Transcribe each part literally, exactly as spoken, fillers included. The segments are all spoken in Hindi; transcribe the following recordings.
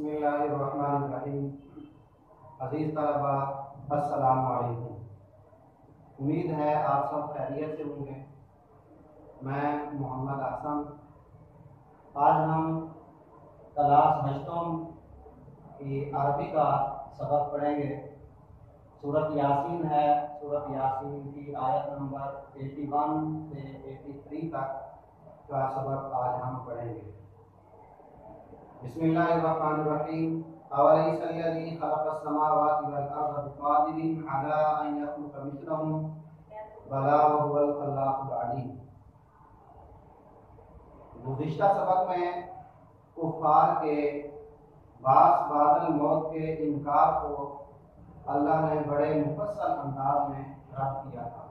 बिस्मिल्लाहिर्रहमानिर्रहीम। अज़ीज़ तलबा, अस्सलामु अलैकुम। उम्मीद है आप सब खैरियत से होंगे। मैं मोहम्मद आसम। आज हम क्लास हश्तम की अरबी का सबक पढ़ेंगे। सूरत यासीन है। सूरत यासीन की आयत नंबर इक्यासी से तिरासी तक का सबक आज हम पढ़ेंगे। बिस्मिल्लाहिर्रहमानिर्रहीम। अवलैसल्लज़ी खलक़स समावाति वल अर्ज़ बिक़ादिरिन अला अन यख़्लुक़ मिस्लहुम बला वहुवल खल्लाक़ुल अलीम। गुज़िश्ता सबक में कुफ़ार के बास बादल मौत के इनकार को अल्लाह ने बड़े मुफस्सल अंदाज में रद्द किया था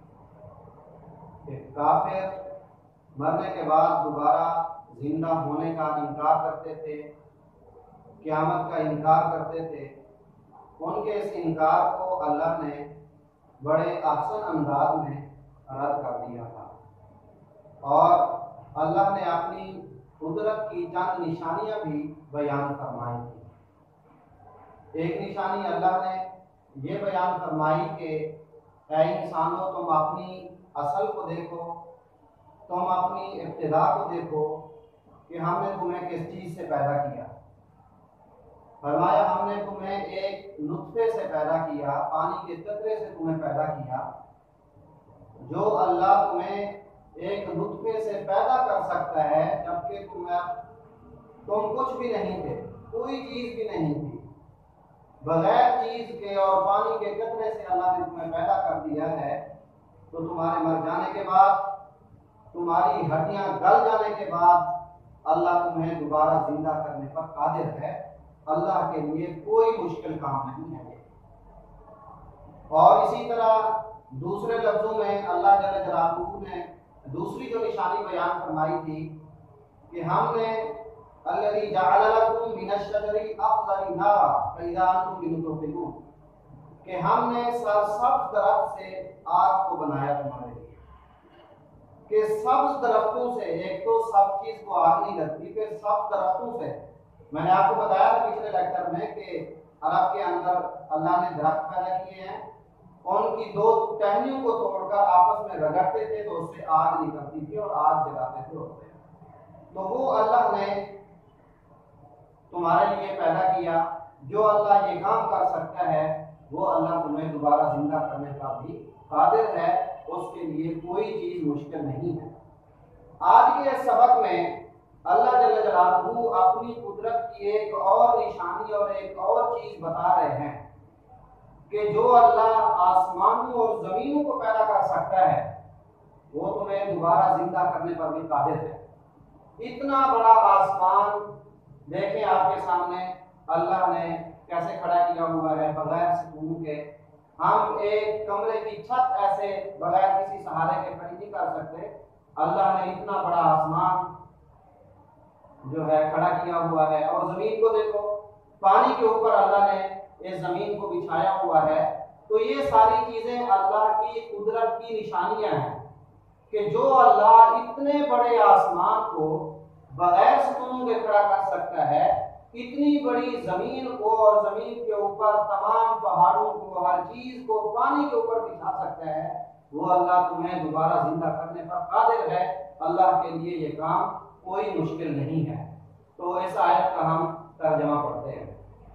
कि काफिर मरने के बाद दोबारा जिंदा होने का इनकार करते थे, क़यामत का इनकार करते थे। उनके इस इनकार को अल्लाह ने बड़े अहसन अंदाज में रद्द कर दिया था और अल्लाह ने अपनी कुदरत की चंद निशानियां भी बयान फरमाई थी। एक निशानी अल्लाह ने ये बयान फरमाई कि ऐ इंसानों, तुम अपनी असल को देखो, तुम अपनी इब्तिदा को देखो कि हमने तुम्हें किस चीज़ से पैदा किया। फरमाया, हमने तुम्हें एक नुत्फे से पैदा किया, पानी के कतरे से तुम्हें पैदा किया। जो अल्लाह तुम्हें एक नुत्फे से पैदा कर सकता है जबकि तुम्हें तुम कुछ भी नहीं थे, कोई चीज़ भी नहीं थी, बगैर चीज़ के और पानी के कतरे से अल्लाह ने तुम्हें पैदा कर दिया है, तो तुम्हारे मर जाने के बाद, तुम्हारी हड्डियां गल जाने के बाद अल्लाह तुम्हें दोबारा जिंदा करने पर कादिर है। अल्लाह के लिए कोई मुश्किल काम नहीं है। और इसी तरह दूसरे लफ्जों में अल्लाह जल्ल जलालहू ने दूसरी जो निशानी बयान फरमाई थी कि हमने अल्लज़ी जअल लकुम मिनश-शजरी अख़ज़री नारा फ़इज़ा अंतुम मिन्हु तूक़िदून, कि हमने सरसब्ज़ दरख्त से आग को बनाया तुम्हारे लिए। कि सब्ज़ दरख्तों से, एक तो सब चीज़ को आग नहीं लगती, फिर सब दरख्तों से। मैंने आपको बताया था पिछले लेक्चर में कि अरब के अंदर अल्लाह ने दरख्त पैदा किए हैं, उनकी दो टहनियों को तोड़कर आपस में रगड़ते थे तो उससे आग निकलती थी और आग जलाते थे उससे। तो वो अल्लाह ने तुम्हारे लिए पैदा किया। जो अल्लाह ये काम कर सकता है वो अल्लाह तुम्हें दोबारा जिंदा करने का भी कादिर है, उसके लिए कोई चीज मुश्किल नहीं है। आज के सबक में अल्लाह जल्ल जलालहू अपनी कुदरत की एक और निशानी और एक और चीज बता रहे हैं कि जो अल्लाह आसमानों और जमीनों को पैदा कर सकता है वो तुम्हें दोबारा जिंदा करने पर भी कादिर है। इतना बड़ा आसमान देखें आपके सामने, अल्लाह ने कैसे खड़ा किया हुआ है बगैर सुकून के। हम एक कमरे की छत ऐसे बगैर किसी सहारे के खड़ी नहीं कर सकते। अल्लाह ने इतना बड़ा आसमान जो है खड़ा किया हुआ है। और जमीन को देखो, पानी के ऊपर अल्लाह ने इस जमीन को बिछाया हुआ है। तो ये सारी चीजें अल्लाह की कुदरत की निशानियां हैं कि जो अल्लाह इतने बड़े आसमान को बगैर सुकून के खड़ा कर सकता है, इतनी बड़ी जमीन को और जमीन के ऊपर तमाम पहाड़ों को, हर चीज को पानी के ऊपर बिछा सकता है, वो अल्लाह तुम्हें दोबारा जिंदा करने पर कादिर है। अल्लाह के लिए ये काम कोई मुश्किल नहीं है। तो इस आयत का हम तर्जमा पढ़ते हैं।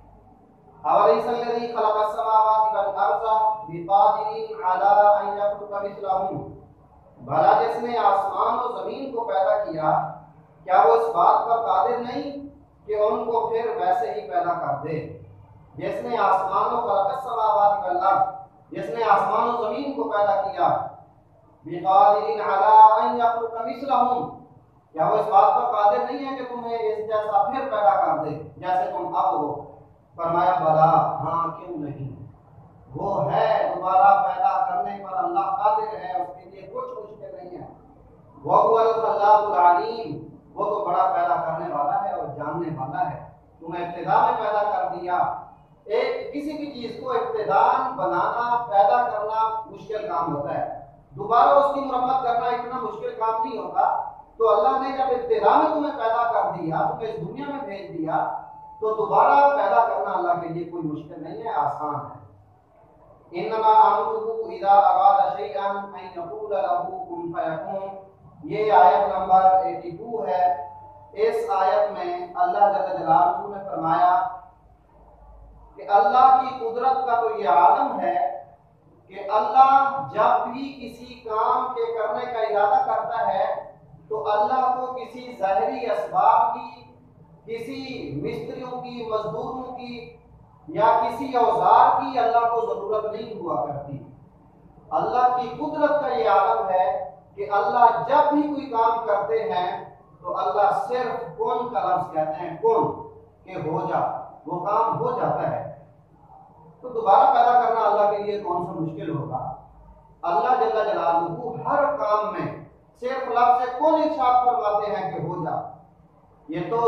अवलैसल्लज़ी खलक़स समावाति वल अर्ज़ बिक़ादिरिन अला अन यख़्लुक़ मिस्लहुम, भला जिसने आसमान और जमीन को पैदा किया, क्या वो इस बात पर कादिर नहीं कि उनको फिर वैसे ही पैदा कर दे। जिसने आसमानों खलक़स समावाति वल अर्ज़, जिसने आसमान और जमीन को पैदा किया, बिक़ादिरिन अला अन यख़्लुक़ मिस्लहुम, क्या वो इस बात पर कादिर नहीं है कि तुम्हें इस जैसा फिर पैदा कर दे जैसे तुम अब हो। फरमाया, बला, हाँ क्यों नहीं, वो है, दोबारा पैदा करने पर अल्लाह कादिर है, उसके लिए कुछ मुश्किल नहीं है। वहुवल खल्लाकुल अलीम, वो तो बड़ा पैदा करने वाला है और जानने वाला है। तुम्हें इब्तिदा में पैदा कर दिया। एक किसी भी चीज को इब्तिदान बनाना, पैदा करना मुश्किल काम होता है, दोबारा उसकी मुरम्मत करना इतना मुश्किल काम नहीं होता। तो अल्लाह ने जब इब्तिदा में तुम्हें पैदा कर दिया, तुम्हें इस दुनिया में भेज दिया, तो दोबारा पैदा करना अल्लाह के लिए कोई मुश्किल नहीं है, आसान है। इन्नमा अमरुहु इज़ा अरादा शैअन अन यक़ूल लहू कुन फयकून। ये आयत नंबर बयासी है। इस आयत में अल्लाह जल्ल जलालहू ने फरमाया कि अल्लाह की कुदरत का तो ये आलम है कि अल्लाह जब भी किसी काम के करने का इरादा करता है तो अल्लाह को किसी ज़ाहिरी असबाब की, किसी मिस्त्रियों की, मजदूरों की या किसी औजार की अल्लाह को जरूरत नहीं हुआ करती। अल्लाह की कुदरत का ये आलम है कि अल्लाह जब भी कोई काम करते हैं तो अल्लाह सिर्फ कुन का लफ्ज कहते हैं, कुन के हो जा, वो काम हो जाता है। तो दोबारा पैदा करना अल्लाह के लिए कौन सा मुश्किल होगा। अल्लाह जल्ल जलालहू हर काम में सिर्फ लफ्ज़ से कौन इरशाद फरमाते हैं कि हो जा। ये तो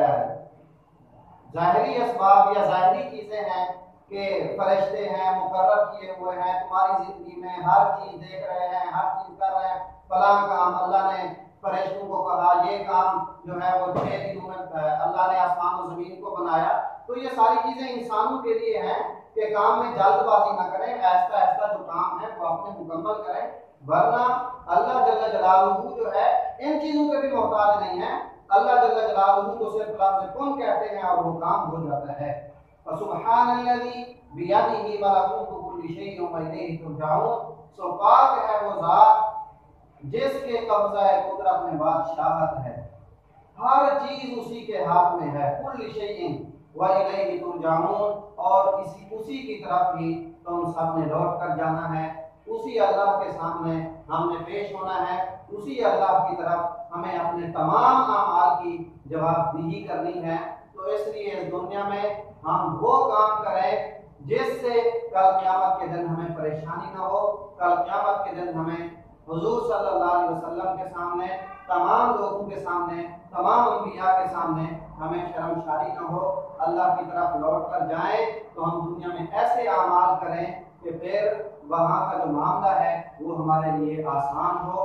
ज़ाहिरी असबाब या ज़ाहिरी चीजें हैं कि फरिश्ते हैं, मुकर्रर किए हुए हैं, तुम्हारी जिंदगी में हर चीज देख रहे हैं, हर चीज कर रहे हैं। फलां काम अल्लाह ने फरिश्तों को कहा, ये काम जो है वो छह दिनों में अल्लाह ने आसमान और जमीन को बनाया। तो ये सारी चीजें इंसानों के लिए हैं कि काम में जल्दबाजी ना करें, ऐसा ऐसा जो काम है वो अपने मुकम्मल करें, वरना अल्लाह जल्ल जलालहू जो है इन चीजों के भी मोहताज नहीं है। अल्लाह जल्ल जलालहू को सिर्फ लफ्ज़ कुन कहते हैं और वो काम हो जाता है। फसुब्हानल्लज़ी बियदिही मलकूतु कुल्ली शैइन व इलैहि तुरजऊन। सो पाक है वो ज़ात जिसके कब्ज़ा कुदरत में बादशाहत है, हर चीज उसी के हाथ में है। कुल्ली शैइन व इलैहि तुरजऊन, और इसी उसी की तरफ ही तुम सब ने लौट कर जाना है। उसी अल्लाह के सामने हमने पेश होना है, उसी अल्लाह की तरफ हमें अपने तमाम अमाल की जवाबदेही करनी है। तो इसलिए इस दुनिया में हम वो काम करें जिससे कल क़यामत के दिन हमें परेशानी ना हो। कल क़यामत के दिन हमें हुजूर सल्लल्लाहु अलैहि वसल्लम के सामने, तमाम लोगों के सामने, तमाम अंबिया के सामने हमें शर्मशारी ना हो। अल्लाह की तरफ लौट कर जाएं तो हम दुनिया में ऐसे अमाल करें कि फिर वहाँ का जो मामला है वो हमारे लिए आसान हो।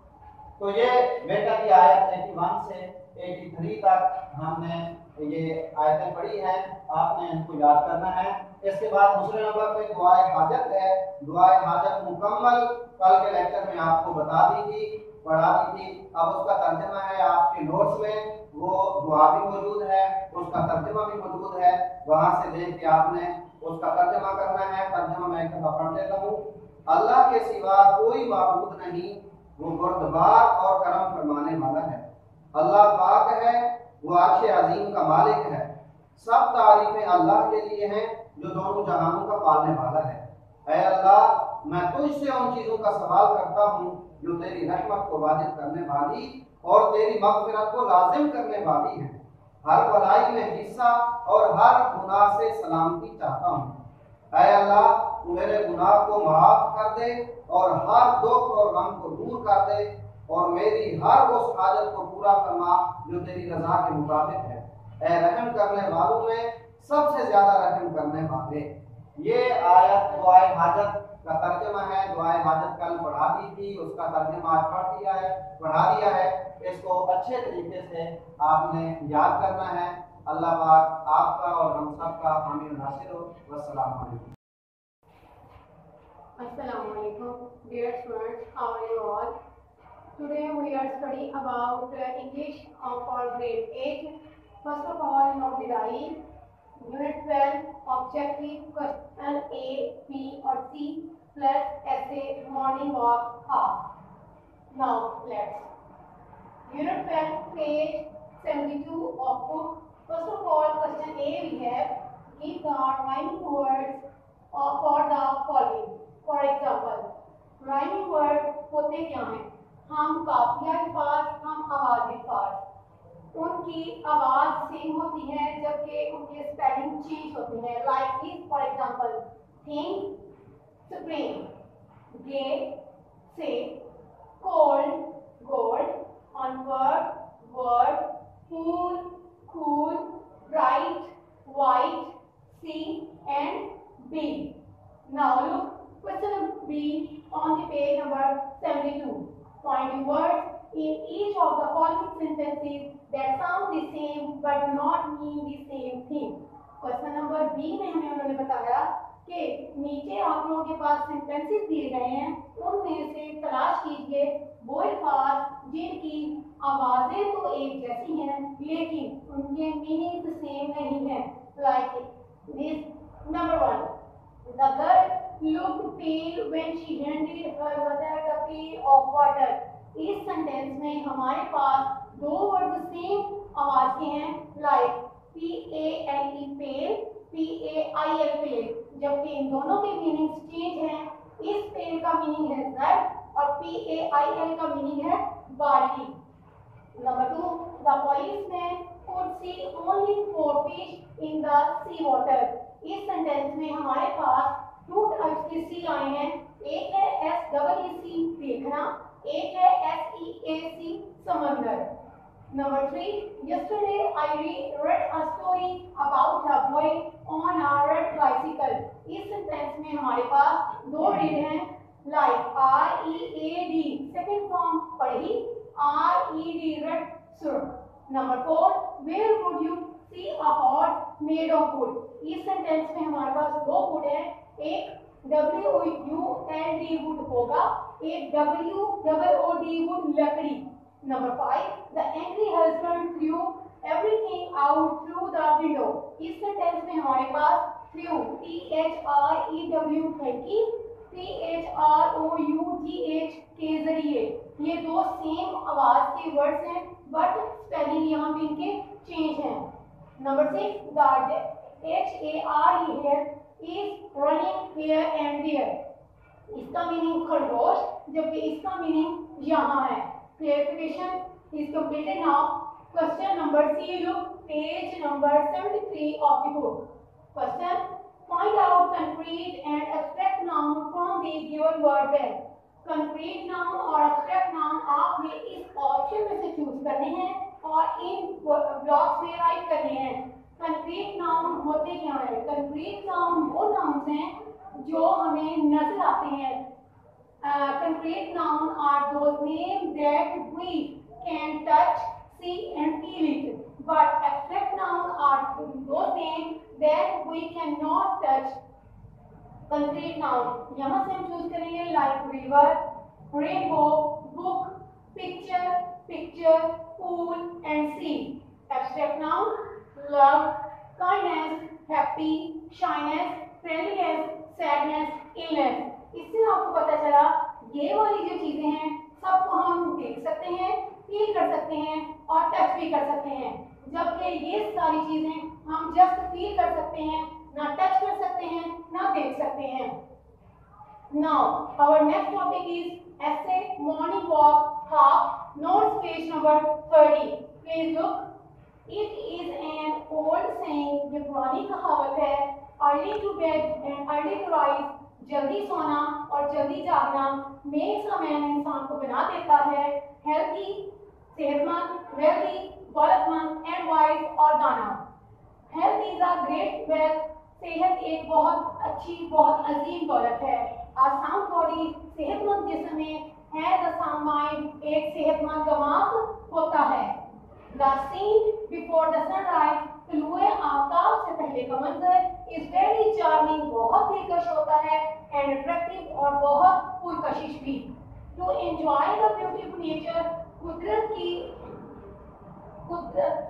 तो ये बेटा की आयत इक्यासी से तिरासी तक हमने ये आयतें पढ़ी हैं, आपने इनको याद करना है। इसके बाद दूसरे नंबर पे दुआए हाजत है। दुआए हाजत मुकम्मल कल के लेक्चर में आपको बता दी थी, पढ़ा दी थी। अब उसका तर्जमा है आपके नोट्स में, वो दुआ भी मौजूद है, उसका तर्जमा भी मौजूद है, वहां से देख के आपने उसका तर्जमा करना है। तर्जमा मैं एक दफा पढ़ देता हूँ। अल्लाह के सिवा कोई माबूद नहीं, वो बर्दबार और करम फरमाने वाला है। अल्लाह पाक है, वो अर्श अजीम का मालिक है। सब तारीफें अल्लाह के लिए हैं जो दोनों जहानों का पालने वाला है। ऐ अल्लाह, मैं तुझसे उन चीजों का सवाल करता हूँ जो तेरी रहमत को वाजिब करने वाली और तेरी मग़फ़िरत को लाजिम करने वाली है। हर भलाई में हिस्सा और हर गुनाह से सलामती चाहता हूँ। ऐ अल्लाह, तू मेरे गुनाह को माफ कर दे और हर दुख और गम को दूर कर दे और मेरी हर उस हाजत को पूरा फरमा जो तेरी रजा के मुताबिक है। ऐ रहम करने वालों में सबसे ज्यादा रहम करने वाले। ये आयत दुआए हाजत का तर्जमा है। दुआए हाजत कल पढ़ा दी थी, उसका तर्जमा आज पढ़ दिया है, पढ़ा दिया है। इसको अच्छे तरीके से आपने याद करना है। अल्लाह पाक आपका और हम सब का हामी नासिर हो। वस्सलाम अलैकुम। Assalamu alaikum, dear students, how are you all? Today we are studying about uh, English uh, for grade eight. First of all, note the diary. Unit twelve, objective question A, B or C plus essay, morning walk, half. Now let's. Unit twelve, page seventy-two of book. First of all, question A we have, give the rhyming words uh, for the following. For example, rhyming word होते क्या हैं? हम काफिया के पास, हम आवाज के पास। उनकी आवाज सेम होती है जबकि उनके स्पेलिंग चेंज होती है। Like this, for example, think, spring, get, say, cold, gold, onward, word, cool, cool, bright, white, C and B. Now look question B on the page number seventy-two. Pointing words in each of the following sentences that sound the same but do not mean the same thing. Question number B में हमें उन्होंने बताया कि नीचे आप लोगों के पास सेंटेंसेस दिए गए हैं, उनमें से तलाश कीजिए वो अल्फाज जिनकी आवाजें तो एक जैसी हैं लेकिन उनके मीनिंग सेम नहीं है. Like this number one, the girl looked pale when she handed her mother the pail of water. इस सेंटेंस में हमारे पास दो वर्ड सेम आवाज के हैं, like P A L E pale, P A I L pail, जबकि इन दोनों के मीनिंग्स चेंज हैं. इस पेल का मीनिंग है जर्द और P A I L का मीनिंग है barley. Number two, the policeman could see only four fish in the sea water. इस सेंटेंस में हमारे पास टू टाइप्स के सी आए हैं. एक है एस डबल ई सी देखना, एक है एस ई ए सी समंदर. Number three, yesterday I read a story about a boy on a red bicycle. इस सेंटेंस में हमारे पास दो रीड हैं, like R E A D second form पढ़ी, आर ई डी रेड सुर. Number four, where would you see a horse made of wood. इस सेंटेंस में हमारे पास दो वुड है, एक W U L D would होगा, एक W double O D wood लकड़ी. Number five, the angry husband threw everything out through the window. इस सेंटेंस में हमारे पास threw T H R E W थैंकी, T H R O U G H के जरिए. ये दो सेम आवाज के वर्ड्स हैं बट स्पेलिंग यहाँ पे इनके चेंज हैं. Number six, the H A R E hare is running here and there. इसका मीनिंग खरगोश, जबकि इसका मीनिंग यहाँ है. Clarification is completed now. Question number C, look page number seventy three of the book. Question, find out concrete and abstract noun from the given word bank. Concrete noun और एब्स्ट्रैक्ट नाउन आपने इस ऑप्शन में से चूज करने हैं और इन ब्लॉक्स में राइट करने हैं. कंक्रीट नाउन होते क्या है? कंक्रीट नाउन वो नाउन्स हैं जो हमें नजर आते हैं. Concrete noun are those name that we can touch, see and feel it. But abstract noun are those name that we can not touch. Concrete noun यहाँ से हम चूज करेंगे like river, rainbow, book, picture, picture, pool and sea. Abstract noun, love, kindness, happy, shyness, friendliness, sadness, illness. इससे आपको पता चला ये वाली जो चीजें हैं सबको हम देख सकते हैं, फील कर सकते हैं और टच भी कर सकते हैं, जबकि ये सारी चीजें हम जस्ट फील कर सकते हैं, ना टच कर सकते हैं, ना देख सकते हैं. Now our next topic is essay morning walk half. Notes page number thirty. Please look. It is an old saying. ये पुरानी कहावत है. Early to bed and early to rise. जल्दी सोना और जल्दी जागना makes a man, इंसान को बना देता है healthy, सेहतमंद, wealthy, दौलतमंद and wise और दाना. Health is a great wealth. सेहत एक बहुत अच्छी, बहुत अजीम दौलत है. A sound body, सेहतमंद जिस्म में है द साउंड माइंड, एक सेहतमंद दिमाग होता है. The scene before the sunrise, तलुए आफ्ताब से पहले का मंजर इज वेरी चार्मिंग, बहुत दिलकश होता है, एंड अट्रैक्टिव और बहुत पुरकशिश भी. To enjoy the beautiful nature, कुदरत की कुदरत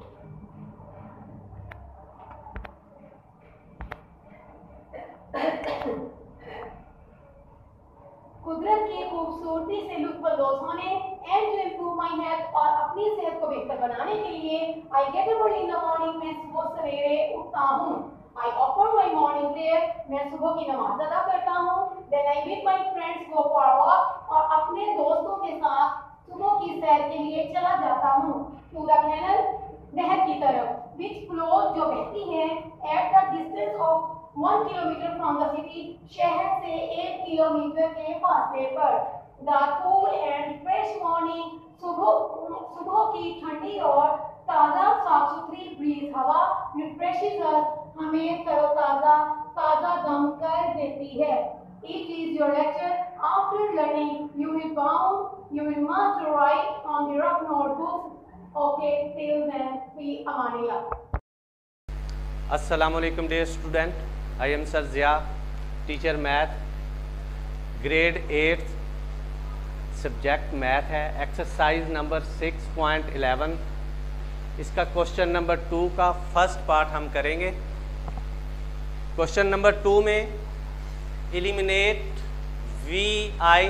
कुदरत की खूबसूरती से लुत्फांदोज होने and to improve my health, और अपनी सेहत को बेहतर बनाने के लिए I get up in the morning, मैं सुबह सवेरे उठता हूँ. I offer my morning prayer, मैं सुबह की नमाज अदा करता हूँ. Then I meet my friends go for walk, और अपने दोस्तों के साथ सुबह की सैर के लिए चला जाता हूँ. टू द कैनल, नहर की तरफ, विच फ्लो जो बहती है, at the distance of one kilometer from the city, शहर से एक किलोमीटर के फासले पर. The cool and fresh morning, सुबह सुबह की ठंडी और ताज़ा साफ सुथरी ब्रीज हवा, रिफ्रेशेस अस, हमें तरोताज़ा ताज़ा दम कर देती है. It is your lecture. After learning, you will bound, you will must write on the rough notebooks. Okay, till then, we amanillah. Assalamu alaikum dear student. I am Sir Zia, teacher math, grade eighth, subject math है, exercise number six point eleven. इसका क्वेश्चन नंबर टू का फर्स्ट पार्ट हम करेंगे। क्वेश्चन नंबर टू में eliminate V I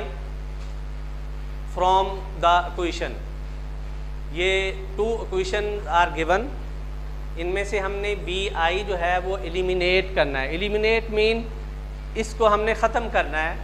from the equation. ये टू इक्वेशन आर गिवन, इनमें से हमने वी आई जो है वो एलिमिनेट करना है। एलिमिनेट मीन इसको हमने ख़त्म करना है।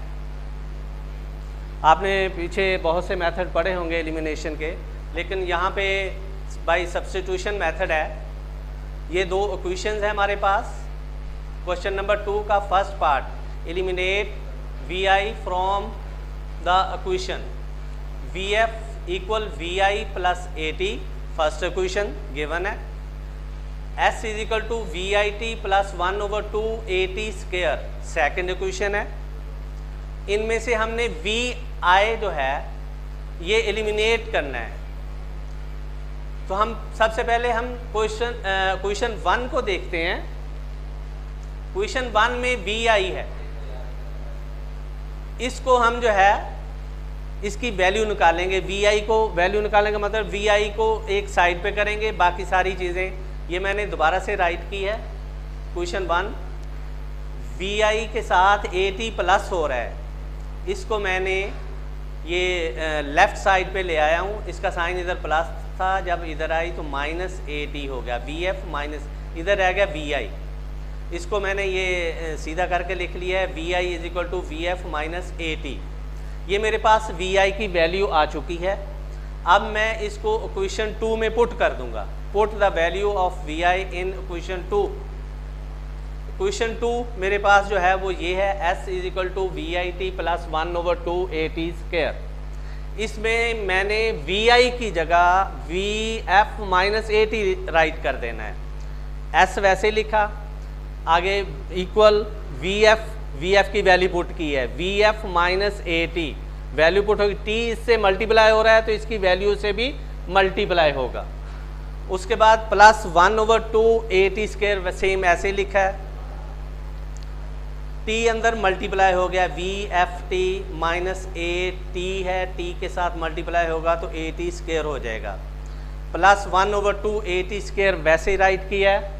आपने पीछे बहुत से मेथड पढ़े होंगे एलिमिनेशन के, लेकिन यहाँ पे बाय सब्स्टिट्यूशन मेथड है। ये दो इक्वेशंस हैं हमारे पास। क्वेश्चन नंबर टू का first part, eliminate V I from the equation. V F equal V I plus A T, first equation given है। S is equal to V I T plus one over two A T square, second equation है। इनमें से हमने वी आई जो है ये एलिमिनेट करना है। तो हम सबसे पहले हम क्वेश्चन क्वेश्चन वन को देखते हैं। क्वेश्चन वन में वी आई है, इसको हम जो है इसकी वैल्यू निकालेंगे। वी आई को वैल्यू निकालेंगे मतलब वी आई को एक साइड पे करेंगे, बाकी सारी चीज़ें ये मैंने दोबारा से राइट की है। क्वेश्चन वन वी आई के साथ ए टी प्लस हो रहा है, इसको मैंने ये लेफ़्ट साइड पे ले आया हूँ। इसका साइन इधर प्लस था, जब इधर आई तो माइनस ए टी हो गया। वी एफ माइनस इधर रह गया वी आई, इसको मैंने ये सीधा करके लिख लिया है। V I is equal to V F minus A T. ये मेरे पास वी आई की वैल्यू आ चुकी है। अब मैं इसको इक्वेशन टू में पुट कर दूंगा। Put the value of V I in equation two. Equation two मेरे पास जो है वो ये है, S is equal to V I T plus one over two A T square. इसमें मैंने वी आई की जगह V F minus A T right कर देना है। एस वैसे लिखा, आगे equal V F, V F की वैल्यू पुट की है, V F minus A T value put होगी। टी इससे मल्टीप्लाई हो रहा है तो इसकी वैल्यू से भी मल्टीप्लाई होगा। उसके बाद plus one over two A T square same ऐसे लिखा है। टी अंदर मल्टीप्लाई हो गया, V F T minus A T है, टी के साथ मल्टीप्लाई होगा तो ए टी स्क्वायर हो जाएगा। Plus one over two A T square वैसे राइट किया है।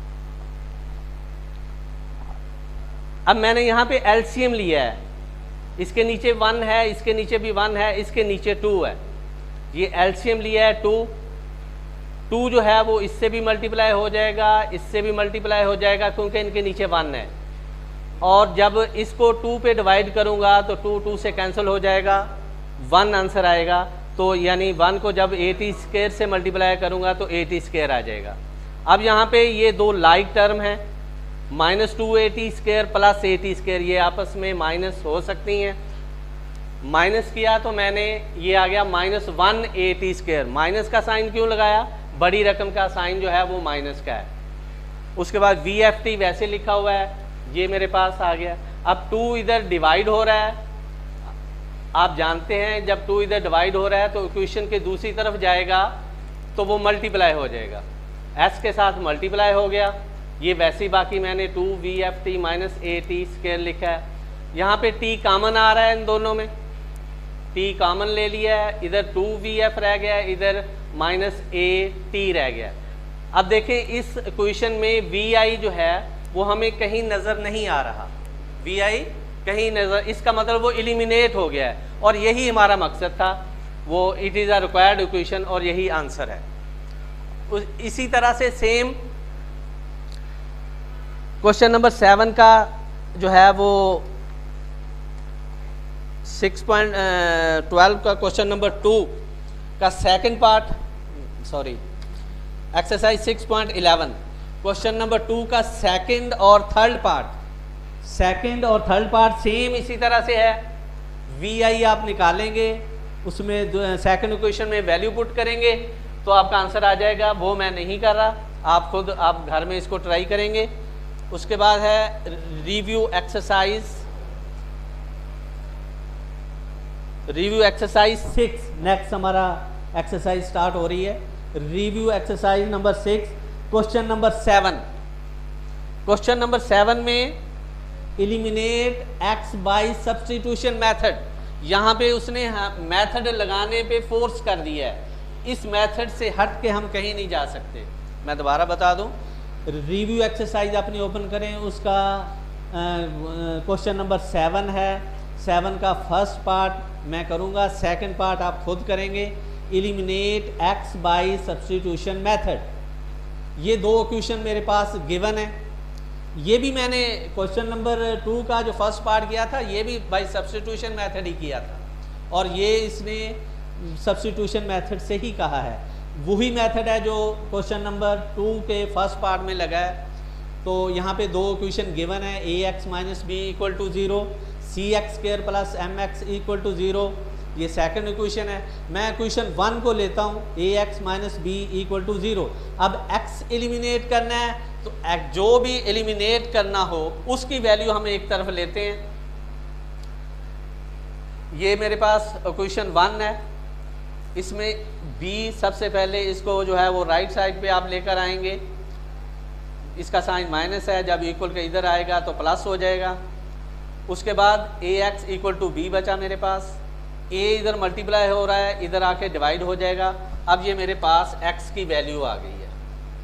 अब मैंने यहाँ पे एलसीएम लिया है, इसके नीचे वन है, इसके नीचे भी वन है, इसके नीचे टू है। ये एलसीएम लिया है टू। टू जो है वो इससे भी मल्टीप्लाई हो जाएगा, इससे भी मल्टीप्लाई हो जाएगा, क्योंकि इनके नीचे वन है। और जब इसको टू पे डिवाइड करूँगा तो टू टू से कैंसिल हो जाएगा, वन आंसर आएगा। तो यानी वन को जब ए टी स्क्वायर से मल्टीप्लाई करूँगा तो ए टी स्क्वायर आ जाएगा। अब यहाँ पे ये दो लाइक टर्म हैं, minus two A T square plus A T square, ये आपस में माइनस हो सकती हैं। माइनस किया तो मैंने ये आ गया minus one A T square. Minus का साइन क्यों लगाया? बड़ी रकम का साइन जो है वो माइनस का है। उसके बाद वी एफ टी वैसे लिखा हुआ है, ये मेरे पास आ गया। अब टू इधर डिवाइड हो रहा है, आप जानते हैं जब टू इधर डिवाइड हो रहा है तो इक्वेशन के दूसरी तरफ जाएगा तो वो मल्टीप्लाई हो जाएगा। एस के साथ मल्टीप्लाई हो गया, ये वैसे ही बाकी मैंने two V F T minus A T square लिखा है। यहाँ पे टी कॉमन आ रहा है, इन दोनों में टी कॉमन ले लिया है। इधर टू वी एफ रह गया, इधर माइनस ए टी रह गया। अब देखें इस इक्वेशन में वी आई जो है वो हमें कहीं नज़र नहीं आ रहा। वी आई कहीं नज़र, इसका मतलब वो एलिमिनेट हो गया है, और यही हमारा मकसद था। वो it is a required equation और यही आंसर है। इसी तरह से सेम क्वेश्चन नंबर सेवन का जो है वो सिक्स पॉइंट ट्वेल्व का क्वेश्चन नंबर टू का second part, sorry exercise six point eleven question number two का सेकंड और थर्ड पार्ट सेकंड और थर्ड पार्ट सेम इसी तरह से है। वी आई आप निकालेंगे, उसमें सेकंड इक्वेशन में वैल्यू पुट करेंगे तो आपका आंसर आ जाएगा। वो मैं नहीं कर रहा, आप खुद आप घर में इसको ट्राई करेंगे। उसके बाद है review exercise review exercise six, next हमारा एक्सरसाइज स्टार्ट हो रही है। Review exercise number six, question number seven. Question number seven में eliminate X by substitution method, यहाँ पे उसने मेथड लगाने पे फोर्स कर दिया है। इस मेथड से हट के हम कहीं नहीं जा सकते। मैं दोबारा बता दूं, रिव्यू एक्सरसाइज अपनी ओपन करें, उसका क्वेश्चन नंबर सेवन है। सेवन का फर्स्ट पार्ट मैं करूँगा, सेकंड पार्ट आप खुद करेंगे। Eliminate X by substitution method, ये दो क्वेश्चन मेरे पास गिवन है। ये भी मैंने क्वेश्चन नंबर टू का जो फर्स्ट पार्ट किया था, ये भी बाय सब्स्टिट्यूशन मेथड ही किया था, और ये इसने सब्स्टिट्यूशन मेथड से ही कहा है। वही मेथड है जो क्वेश्चन नंबर टू के फर्स्ट पार्ट में लगा है। तो यहाँ पे दो क्वेश्चन गिवन है, A X minus B equal to zero, C X square plus M X equal to zero, ये सेकंड इक्वेशन है। मैं इक्वेशन वन को लेता हूँ, A X minus B equal to zero. अब एक्स एलिमिनेट करना है, तो जो भी एलिमिनेट करना हो उसकी वैल्यू हम एक तरफ लेते हैं। ये मेरे पास इक्वेशन वन है, इसमें b सबसे पहले इसको जो है वो राइट साइड पे आप लेकर आएंगे। इसका साइन माइनस है, जब इक्वल के इधर आएगा तो प्लस हो जाएगा। उसके बाद A X equal to B बचा मेरे पास, a इधर मल्टीप्लाई हो रहा है, इधर आके डिवाइड हो जाएगा। अब ये मेरे पास x की वैल्यू आ गई है।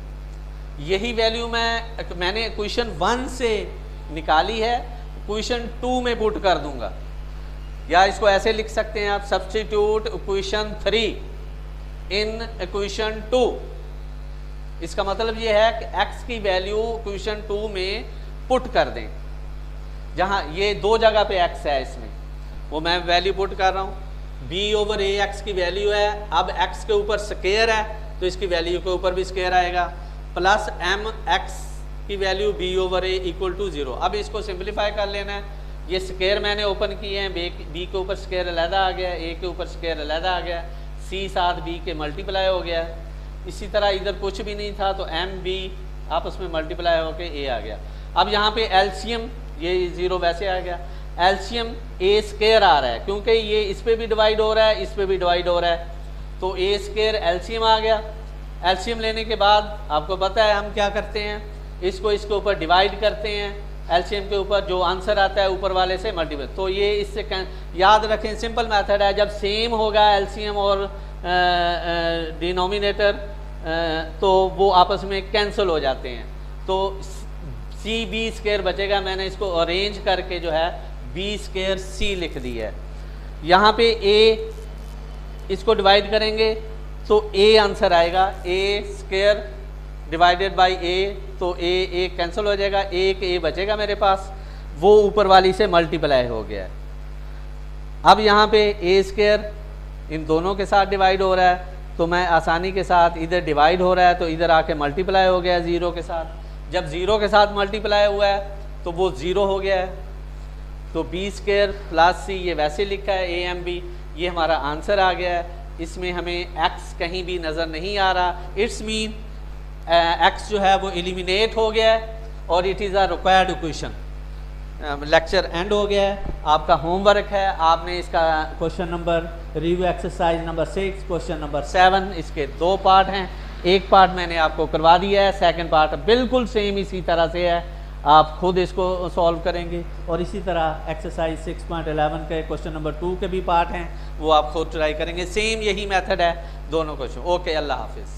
यही वैल्यू मैं मैंने क्वेश्चन वन से निकाली है, क्वेश्चन टू में पुट कर दूंगा, या इसको ऐसे लिख सकते हैं आप, substitute equation three in equation two. इसका मतलब ये है कि x की वैल्यू इक्वेशन टू में पुट कर दें। जहाँ ये दो जगह पे x है, इसमें वो मैं वैल्यू पुट कर रहा हूँ। b ओवर ए एक्स की वैल्यू है, अब x के ऊपर स्क्वायर है तो इसकी वैल्यू के ऊपर भी स्क्वायर आएगा, प्लस एम एक्स की value b over A equal to zero. अब इसको सिंप्लीफाई कर लेना है। ये स्क्वायर मैंने ओपन किए हैं, बी के ऊपर स्क्वायर अलहदा आ गया, ए के ऊपर स्क्वायर अलहदा आ गया, सी साथ बी के मल्टीप्लाई हो गया। इसी तरह इधर कुछ भी नहीं था तो एम बी आपस में मल्टीप्लाई होके ए आ गया। अब यहाँ पे एलसीएम, ये ज़ीरो वैसे आ गया, एलसीएम ए स्क्वायर आ रहा है क्योंकि ये इस पर भी डिवाइड हो रहा है, इस पर भी डिवाइड हो रहा है, तो ए स्क्वायर एलसीएम आ गया। एलसीएम लेने के बाद आपको पता है हम क्या करते हैं, इसको इसके ऊपर डिवाइड करते हैं, एलसीएम के ऊपर जो आंसर आता है ऊपर वाले से मल्टीप्लाई। तो ये इससे याद रखें, सिंपल मेथड है, जब सेम होगा एलसीएम और डिनोमिनेटर तो वो आपस में कैंसिल हो जाते हैं, तो सी बी स्क्वायर बचेगा। मैंने इसको अरेंज करके जो है बी स्क्वायर सी लिख दिया है। यहाँ पे ए इसको डिवाइड करेंगे तो ए आंसर आएगा, A square divided by A, तो ए ए कैंसिल हो जाएगा, एक ए बचेगा मेरे पास, वो ऊपर वाली से मल्टीप्लाई हो गया है। अब यहाँ पे ए स्क्वायर इन दोनों के साथ डिवाइड हो रहा है, तो मैं आसानी के साथ, इधर डिवाइड हो रहा है तो इधर आके मल्टीप्लाई हो गया ज़ीरो के साथ। जब ज़ीरो के साथ मल्टीप्लाई हुआ है तो वो ज़ीरो हो गया है, तो बी स्क्वायर प्लस सी, ये वैसे लिखा है ए एम बी, ये हमारा आंसर आ गया है। इसमें हमें एक्स कहीं भी नज़र नहीं आ रहा, इट्स मीन एक्स जो है वो एलिमिनेट हो गया है और it is a required equation. Lecture end हो गया है। आपका होमवर्क है, आपने इसका question number review exercise number six, question number seven, इसके दो पार्ट हैं। एक पार्ट मैंने आपको करवा दिया है, सेकंड पार्ट बिल्कुल सेम इसी तरह से है, आप खुद इसको सॉल्व करेंगे। और इसी तरह एक्सरसाइज सिक्स पॉइंट इलेवन के क्वेश्चन नंबर टू के भी पार्ट हैं, वो आप खुद ट्राई करेंगे। सेम यही मेथड है दोनों क्वेश्चन। ओके, अल्लाह हाफिज़।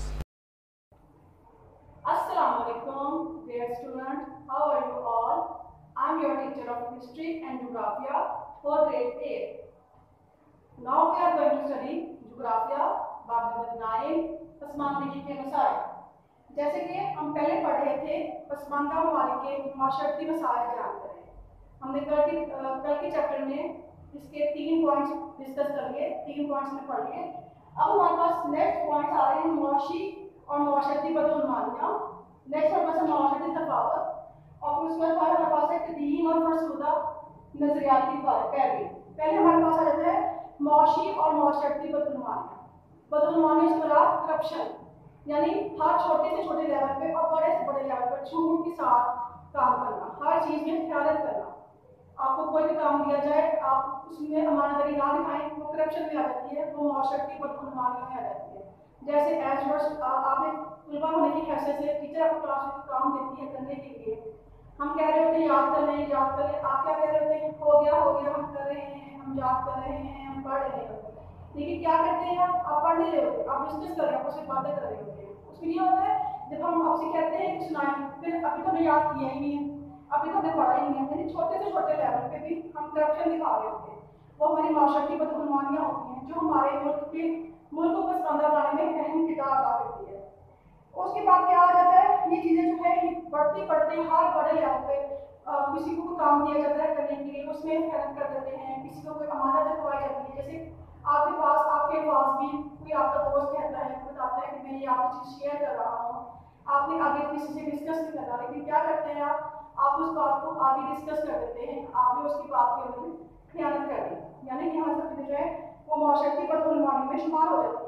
Assalamualaikum, dear students. How are you all? I am your teacher of history and geography for grade eight. Now we are going to study geography, bab number nine, पसमानदगी के मसाइल। जैसे कि हम पहले पढ़ रहे थे, पसमानदा ममालिक के माशरती मसाइल जान करें। हमने कल की कल के चैप्टर में इसके तीन पॉइंट्स डिस्कस कर लिए, तीन पॉइंट्स में पढ़ लिए। अब हमारे पास नेक्स्ट पॉइंट्स आ रहे हैं, मुआशी और मुआशरती बदलमानियाँ। नेक्स्ट हमारे पास मुआशरती तफावत, और फिर उसके बाद हमारे पास है कदीम और फरसुदा नजरियाती पैरवी। पहले हमारे पास आ जाता है मुआशी और मुआशरती बदलमानियाँ। बदलमानियों से मुराद करप्शन, यानी हर छोटे से छोटे लेवल पे और बड़े से बड़े लेवल पर झूठ के साथ काम करना, हर चीज़ में ख्यालत करना। आपको कोई भी काम दिया जाए, आप उसमें ईमानदारी ना दिखाएं, वो करप्शन में आ जाती है, वो माशरती बदगुमानियों में आ जाती है। जैसे एज वर्स आपने तलबा होने की हैसियत से टीचर आपको क्लास में काम देती है करने के लिए, हम कह रहे होते हैं याद कर लें याद कर लें, आप क्या कह रहे होते हैं हो गया हो गया, हम कर रहे हैं, हम याद कर रहे हैं, हम पढ़ रहे हैं। लेकिन क्या करते हैं आप आप पढ़ नहीं रहे होते, आप डिस्कस कर रहे हो, उससे बातें कर रहे होते हैं। उसमें ये होता है जब हम आपसे कहते हैं सुनाएं, फिर अभी तो हमने याद किया ही नहीं है, अभी तो हमने पढ़ा ही नहीं है, यानी छोटे से छोटे लेवल पे भी हम करप्शन दिखा रहे होते हैं। वो हमारी माशरती बदगुमानियाँ होती हैं जो हमारे मुल्क के मुल्क को पसंदा बनाने में अहम किरदार अदा करती है। उसके बाद क्या आ जाता है, ये चीज़ें जो है बढ़ती बढ़ती हर बड़े लेवल पे किसी को काम दिया जाता है करने के लिए, उसमें हेल्प कर देते हैं, किसी को कोई अमानत रखवाई जाती है। जैसे आपके पास आपके पास भी कोई आपका दोस्त कहता है, बताता है कि मैं ये आपकी चीज़ शेयर कर रहा हूँ, आपने आगे किसी से डिस्कस नहीं करना, लेकिन क्या करते हैं आप आप उस बात को आगे डिस्कस कर देते हैं, आपने उसकी बात के अंदर खयानत कर दी, यानी कि हमारी सब जो है वो माशरती बदगुमानी में शुमार हो जाती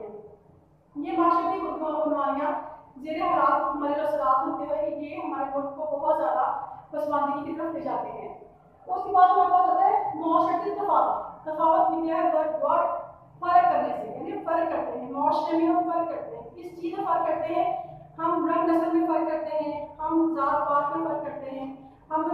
है। ये माशरती बदगुमानियाँ ज़ेरे हालात हमारे असरात होते हुए ये हमारे मुल्क को बहुत ज़्यादा पसमानदगी की तरफ ले जाते हैं। उसके बाद हमारे पास आता है माशरती तफावत। तफावत में क्या है, वर्ड वर्ड फ़र्क करने से, यानी फ़र्क करते हैं, माशरे में हम फ़र्क करते हैं, किस चीज़ में फ़र्क करते हैं, हम रंग नस्ल में फ़र्क करते हैं, हम ज़ात पात में फ़र्क करते हैं, हम